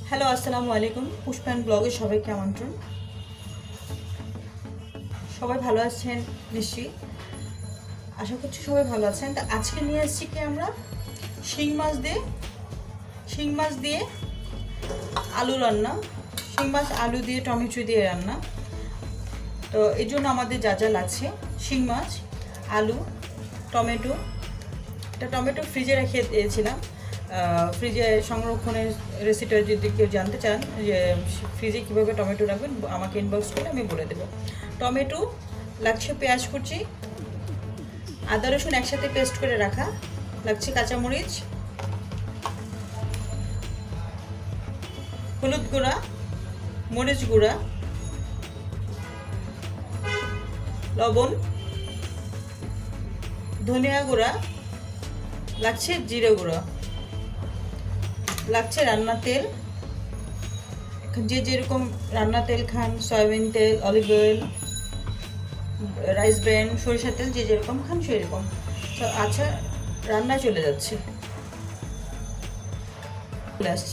Hello আসসালামু আলাইকুম পুষ্পায়ন ব্লগে সবাইকে আমন্ত্রণ। সবাই ভালো আছেন নিশ্চয়ই, আশা করছি সবাই ভালো আছেন। তো আজকে নিয়ে এসেছি কি আমরা শিং মাছ দিয়ে আলু রান্না, শিং মাছ আলু দিয়ে টমেটো দিয়ে রান্না। তো এর জন্য আমাদের যা যা লাগছে: শিং মাছ, আলু, টমেটো। টমেটো ফ্রিজে রেখে দিয়েছিলাম, ফ্রিজে সংরক্ষণের রেসিপিটা যদি কেউ জানতে চান যে ফ্রিজে কীভাবে টমেটো রাখবেন আমাকে ইনবক্স করে আমি বলে দেবো। টমেটো লাগছে, পেঁয়াজ কুচি, আদা রসুন একসাথে পেস্ট করে রাখা লাগছে, কাঁচামরিচ, হলুদ গুঁড়া, মরিচ গুঁড়া, লবণ, ধনিয়া গুঁড়া লাগছে, জিরে গুঁড়া লাগছে, রান্নার তেল, যে যেরকম রান্নার তেল খান, সয়াবিন তেল, অলিভ অয়েল, রাইস ব্র্যান্ড, সরিষার তেল, যে যেরকম খান সেরকম। তো আচ্ছা, রান্নায় চলে যাচ্ছে, চলে আসছি।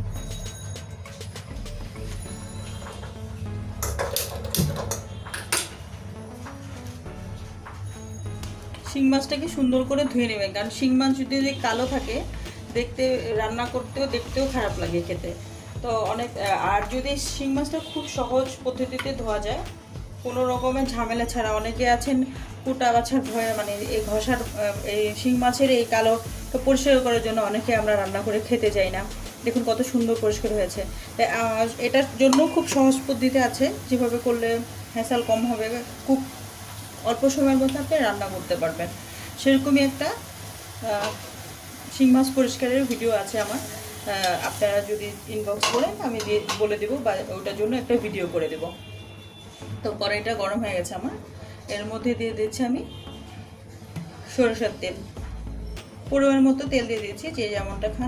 শিং মাছটাকে সুন্দর করে ধুয়ে নেবেন, কারণ শিং মাছ যদি কালো থাকে দেখতে, রান্না করতেও দেখতেও খারাপ লাগে খেতে। তো অনেক, আর যদি শিং মাছটা খুব সহজ পদ্ধতিতে ধোয়া যায়, কোনো রকমের ঝামেলা ছাড়া, অনেকে আছেন কুটা বাছার ভয়ে, মানে এই ঘষার, এই শিং মাছের এই কালো পরিষ্কার করার জন্য অনেকে আমরা রান্না করে খেতে যাই না। দেখুন কত সুন্দর পরিষ্কার হয়েছে। এটার জন্য খুব সহজ পদ্ধতি আছে, যেভাবে করলে হ্যাসেল কম হবে, খুব অল্প সময়ের মধ্যে আপনি রান্না করতে পারবেন। সেরকমই একটা শিং মাছ পরিষ্কারের ভিডিও আছে আমার, আপনারা যদি ইনবক্স করেন আমি বলে দেবো, বা ওটার জন্য একটা ভিডিও করে দেব। তো কড়াইটা গরম হয়ে গেছে আমার, এর মধ্যে দিয়ে দিচ্ছি আমি সরষের তেল, পরিমাণ মতো তেল দিয়ে দিয়েছি, যে যেমনটা খান।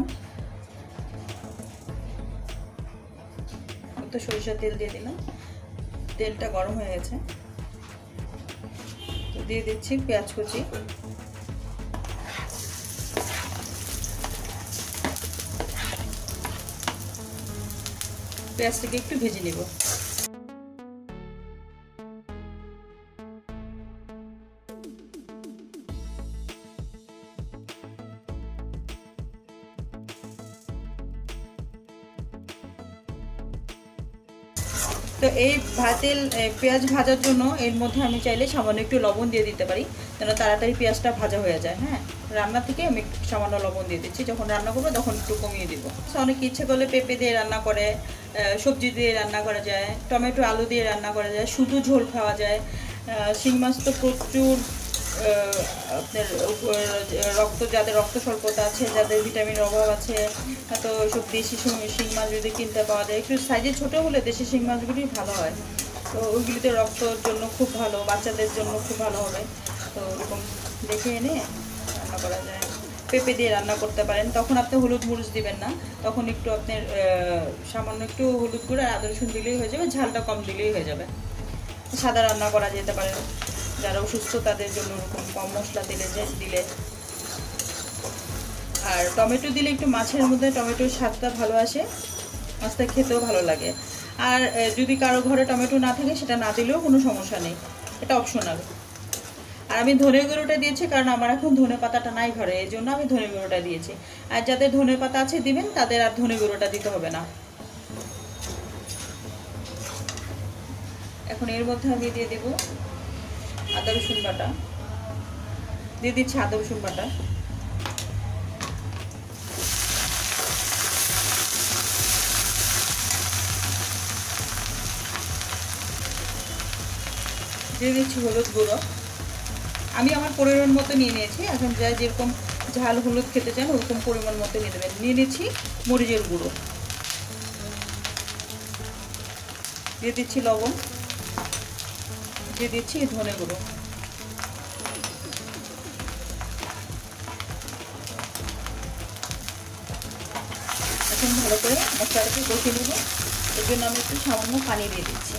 তো সরষের তেল দিয়ে দিলাম, তেলটা গরম হয়ে গেছে, দিয়ে দিচ্ছি পেঁয়াজ কুচি, পেঁয়াজটাকে একটু ভেজে নিব। তো এই পেঁয়াজ ভাজার জন্য এর মধ্যে আমি চাইলে সামান্য একটু লবণ দিয়ে দিতে পারি, যেন তাড়াতাড়ি পেঁয়াজটা ভাজা হয়ে যায়। হ্যাঁ, রান্না থেকে আমি সামান্য লবণ দিয়ে দিচ্ছি, যখন রান্না করবো তখন একটু কমিয়ে দিব। অনেক ইচ্ছে করলে পেঁপে দিয়ে রান্না করে, সবজি দিয়ে রান্না করা যায়, টমেটো আলু দিয়ে রান্না করা যায়, শুধু ঝোল খাওয়া যায়। শিং মাছ তো প্রচুর আপনার রক্ত, যাদের রক্ত স্বল্পতা আছে, যাদের ভিটামিনের অভাব আছে, তো সব দেশি শিং মাছ যদি কিনতে পাওয়া যায়, একটু সাইজে ছোটো হলে দেশি শিং মাছগুলি ভালো হয়। তো ওইগুলিতে রক্তর জন্য খুব ভালো, বাচ্চাদের জন্য খুব ভালো হবে। তো ওরকম দেখে এনে রান্না করা যায়। পেঁপে দিয়ে রান্না করতে পারেন, তখন আপনি হলুদ মরিচ দিবেন না, তখন একটু আপনার সামান্য একটু হলুদ গুঁড়ো আদা রসুন দিলেই হয়ে যাবে, ঝালটা কম দিলেই হয়ে যাবে। সাদা রান্না করা যেতে পারে, যারা অসুস্থ তাদের জন্য ওরকম কম মশলা দিলে। আর টমেটো দিলে একটু মাছের মধ্যে টমেটোর স্বাদটা ভালো আসে, মাছটা খেতেও ভালো লাগে। আর যদি কারো ঘরে টমেটো না থাকে সেটা না দিলেও কোনো সমস্যা নেই, এটা অপশনাল। আর আমি ধনে গুঁড়োটা দিয়েছি কারণ আমার এখন ধনে পাতাটা নাই ঘরে, এই জন্য আমি ধনে গুঁড়োটা দিয়েছি। আর যাদের ধনে পাতা আছে দিবেন, তাদের আর ধনে গুঁড়োটা দিতে হবে না। এখন এর মধ্যে আমি দিয়ে দেব আদা রসুন বাটা, দিয়ে দিচ্ছি আদা রসুন বাটা, দিয়ে দিচ্ছি হলুদ গুঁড়ো। আমি আমার পরিমাণ মতো নিয়ে নিয়েছি, এখন যা যেরকম ঝাল হলুদ খেতে চান ওরকম পরিমাণ মতো নিয়ে দেবেন। নিয়ে নিচ্ছি মরিচের গুঁড়ো, দিয়ে দিচ্ছি লবণ, দিয়ে দিচ্ছি ধনে গুঁড়ো। এখন ভালো করে মশলাটাকে কষিয়ে নেব, এর জন্য আমি একটু সামান্য পানি দিয়ে দিচ্ছি।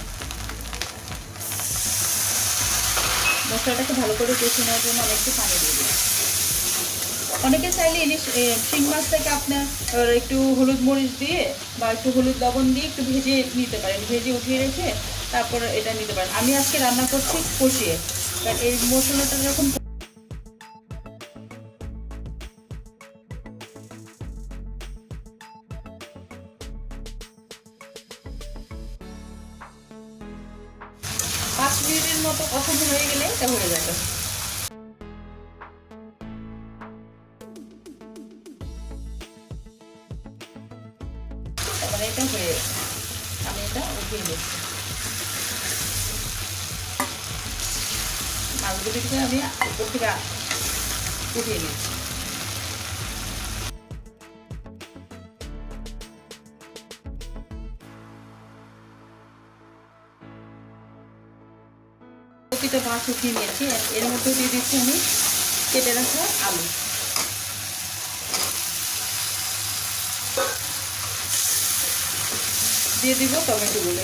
মশলাটাকে ভালো করে কষিয়ে নেওয়ার জন্য আমি একটু পানি দিয়ে দিই। অনেকে চাইলে ইলিশ শিং মাছটাকে আপনার একটু হলুদ মরিচ দিয়ে বা একটু হলুদ লবণ দিয়ে একটু ভেজে নিতে পারেন, ভেজে উঠিয়ে রেখে তারপর এটা নিতে পারেন। আমি আজকে রান্না করছি কষিয়ে, কারণ এই মশলাটা যখন পাঁচ মিনিটের মতো কষানো হয়ে গেলে এটা হয়ে যাবে। তারপরে এটা হয়ে গেছে, আমি এটা উঠিয়ে নিচ্ছি। মাছগুলিকে আমি উপর থেকে উঠিয়ে নিচ্ছি। প্রতিটা মাছ উঠিয়ে নিয়েছি। এর মধ্যে দিয়ে দিচ্ছি আমি কেটে রাখা আলু। দিয়ে দিব টমেটোগুলো।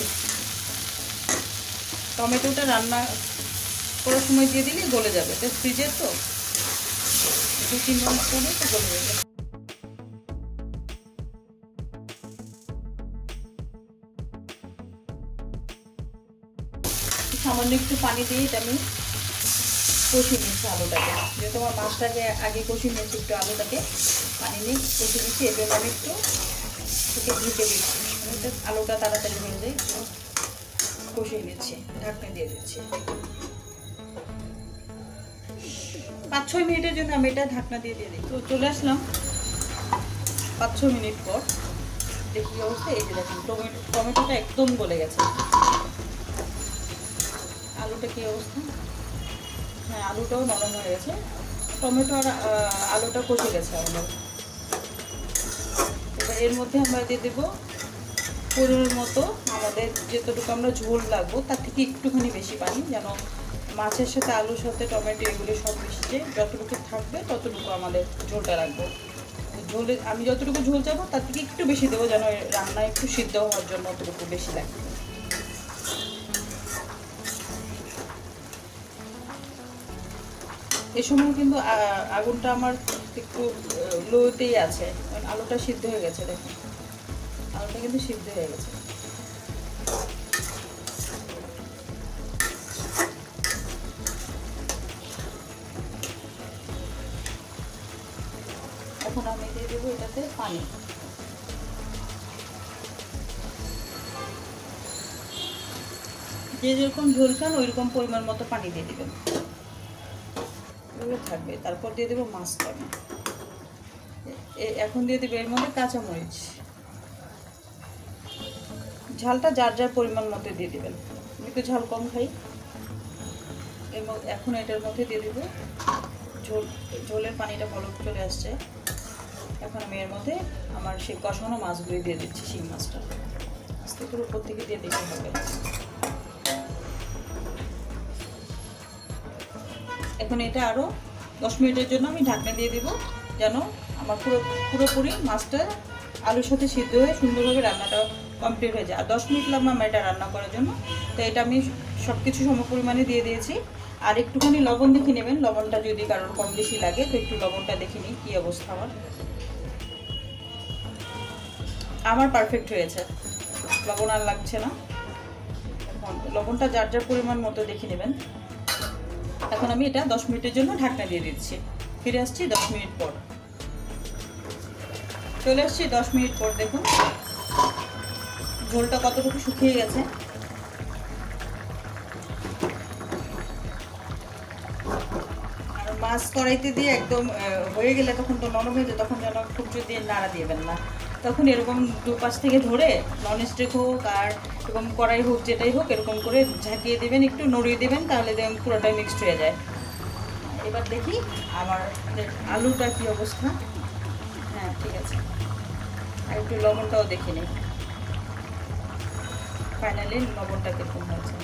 টমেটোটা রান্না করার সময় দিয়ে দিলে গলে যাবে, তো ফ্রিজে তো 2-3 মিনিট পরে তো গলে যাবে। সামান্য একটু পানি দিয়ে এটা আমি কষিয়ে নিচ্ছি আলুটাকে, যেহেতু আমার মাছটাকে আগে কষিয়ে নিয়েছি, একটু আলুটাকে পানি নিয়ে কষিয়ে নিচ্ছি। এর জন্য আমি একটু ঢেকে দিচ্ছি, আলুটা তাড়াতাড়ি হয়ে যায়। কষিয়ে নিচ্ছি, ঢাকনা দিয়ে দিচ্ছি। 5-6 মিনিটের জন্য আমি এটা ঢাকনা দিয়ে দিই। তো চলে আসলাম 5-6 মিনিট পর, দেখি অবস্থা। এই যে দেখুন টমেটোটা একদম গলে গেছে। আলুটা কি অবস্থা? হ্যাঁ, আলুটাও নরম হয়ে গেছে। টমেটো আর আলুটা কষে গেছে আমাদের। এবার এর মধ্যে আমরা দিয়ে দেবো পরিমাণ মতো আমাদের যতটুকু আমরা ঝোল লাগবো তার থেকে একটুখানি বেশি পানি, যেন মাছের সাথে আলুর সাথে টমেটো এগুলি সব মিশিয়ে যতটুকু থাকবে ততটুকু আমাদের ঝোলটা রাখবো। ঝোলে আমি যতটুকু ঝোল চাবো তার থেকে একটু বেশি দেবো, যেন রান্নায় একটু সিদ্ধ হওয়ার জন্য অতটুকু বেশি লাগবে। এই সময় কিন্তু আগুনটা আমার একটু লোতেই আছে, কারণ আলুটা সিদ্ধ হয়ে গেছে। দেখুন আলুটা কিন্তু সিদ্ধ হয়ে গেছে। এখন আমি দিয়ে দেবো এটাতে পানি। যে যেরকম ঝোল খান ওইরকম পরিমাণ মতো পানি দিয়ে দেবেন, এগুলো থাকবে। তারপর দিয়ে দেবো মাছটা। এখন দিয়ে দেবো এর মধ্যে কাঁচামরিচ। ঝালটা যার যার পরিমাণ মতো দিয়ে দেবেন, আমি একটু ঝাল কম খাই। এখন এটার মধ্যে দিয়ে দেবো ঝোলের পানিটা ভালো চলে আসছে। এখন আমি এর মধ্যে আমার সেই কষানো মাছগুলি দিয়ে দিচ্ছি। শিং মাছটা আস্তে করে উপর থেকে দিয়ে দিতে হবে। এখন এটা আরও 10 মিনিটের জন্য আমি ঢাকনা দিয়ে দেবো, যেন আমার পুরোপুরি মাছটা আলুর সাথে সিদ্ধ হয়ে সুন্দরভাবে রান্নাটা কমপ্লিট হয়ে যায়। আর 10 মিনিট লাগবে আমার এটা রান্না করার জন্য। তো এটা আমি সব কিছু সমপরিমাণে দিয়ে দিয়েছি। আর একটুখানি লবণ দেখে নেবেন, লবণটা যদি কারোর কম বেশি লাগে তো একটু লবণটা দেখে নিই কী অবস্থা। আমার পারফেক্ট হয়েছে, লবণ আর লাগছে না। এখন লবণটা যার যার পরিমাণ মতো দেখে নেবেন। এখন আমি এটা 10 মিনিটের জন্য ঢাকনা দিয়ে দিচ্ছি। ফিরে আসছি 10 মিনিট পর। চলে আসছি 10 মিনিট পর। দেখুন ঝোলটা কতটুকু শুকিয়ে গেছে। আর মাছ কড়াইতে দিয়ে একদম হয়ে গেলে তখন তো নরম হয়ে যায়, তখন যেন খুব দিয়ে নাড়া দিবেন না। তখন এরকম দুপাশ থেকে ধরে ননস্টিক হোক আর এরকম কড়াই হোক যেটাই হোক এরকম করে ঝাঁকিয়ে দেবেন, একটু নড়িয়ে দেবেন, তাহলে দেখুন পুরোটাই মিক্সড হয়ে যায়। এবার দেখি আমার আলুটা কি অবস্থা। হ্যাঁ ঠিক আছে, আর একটু লবণটাও দেখে নিই ফাইনালি লবণটা কীরকম হয়েছে।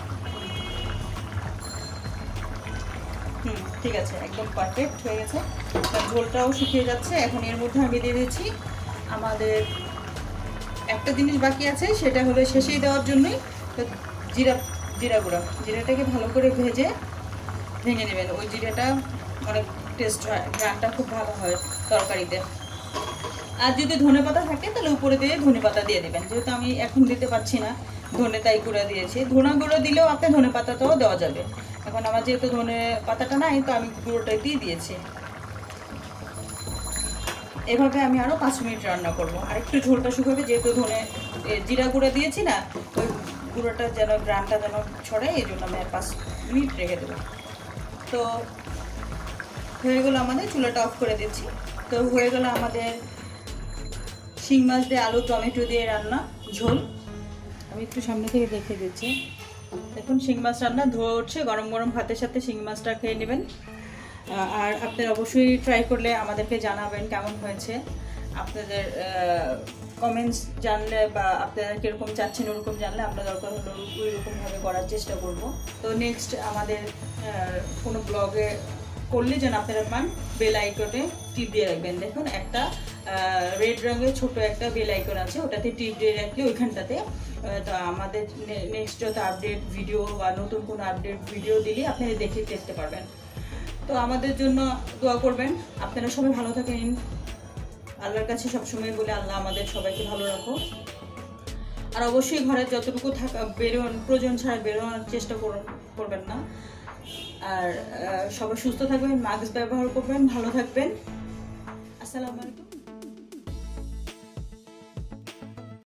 ঠিক আছে, একদম পারফেক্ট হয়ে গেছে। ঝোলটাও শুকিয়ে যাচ্ছে। এখন এর মধ্যে আমি দিয়ে দিচ্ছি আমাদের একটা জিনিস বাকি আছে, সেটা হলো শেষেই দেওয়ার জন্যই জিরা গুঁড়া। জিরাটাকে ভালো করে ভেঙে নেবেন। ওই জিরাটা অনেক টেস্ট হয়, গ্রানটা খুব ভালো হয়। তরকারিতে। আর যদি ধনেপাতা থাকে তাহলে উপরে দিয়ে ধনেপাতা দিয়ে দেবেন, যেহেতু আমি এখন দিতে পারছি না ধনে তাই গুঁড়ো দিয়েছি। ধনে গুঁড়ো দিলেও আপনি ধনেপাতাটাও দেওয়া যাবে, এখন আমার যেহেতু ধনে পাতাটা নাই তো আমি গুঁড়োটাই দিয়ে দিয়েছি। এভাবে আমি আরও 5 মিনিট রান্না করব। আর একটু ঝোলটা শুকাবে, যেহেতু ধনে জিরা গুঁড়ো দিয়েছি না, ওই গুঁড়োটা যেন গ্রামটা যেন ছড়ায়, এই জন্য আমি আর 5 মিনিট রেখে দেবো। তো হয়ে গেলো আমাদের, চুলাটা অফ করে দিচ্ছি। তো হয়ে গেলো আমাদের শিং মাছ দিয়ে আলু টমেটো দিয়ে রান্না ঝোল। আমি একটু সামনে থেকে দেখে দিচ্ছি, দেখুন শিং মাছ রান্না ধোয়া উঠছে। গরম গরম ভাতের সাথে শিং মাছটা খেয়ে নেবেন। আর আপনারা অবশ্যই ট্রাই করলে আমাদেরকে জানাবেন কেমন হয়েছে। আপনাদের কমেন্টস জানলে বা আপনারা কীরকম চাচ্ছেন ওরকম জানলে আমরা দরকার হলো ওই রকমভাবে করার চেষ্টা করব। তো নেক্সট আমাদের কোনো ব্লগে করলে যেন আপনারা পান, বেল আইকনে টিপ দিয়ে রাখবেন। দেখুন একটা রেড রঙের ছোট একটা বেল আইকন আছে, ওটাতে টিপ দিয়ে রাখলে ওইখানটাতে তো আমাদের নেক্সট যত আপডেট ভিডিও বা নতুন কোনো আপডেট ভিডিও দিলে আপনারা দেখতে পারবেন। তো আমাদের জন্য দোয়া করবেন। আপনারা সবাই ভালো থাকেন, আল্লাহর কাছে সবসময় বলে আল্লাহ আমাদের সবাইকে ভালো রাখো। আর অবশ্যই ঘরে যতটুকু থাকা প্রয়োজন ছাড়া বেরোনোর চেষ্টা করবেন না। আর সবাই সুস্থ থাকবেন, মাস্ক ব্যবহার করবেন, ভালো থাকবেন। আসসালামু আলাইকুম।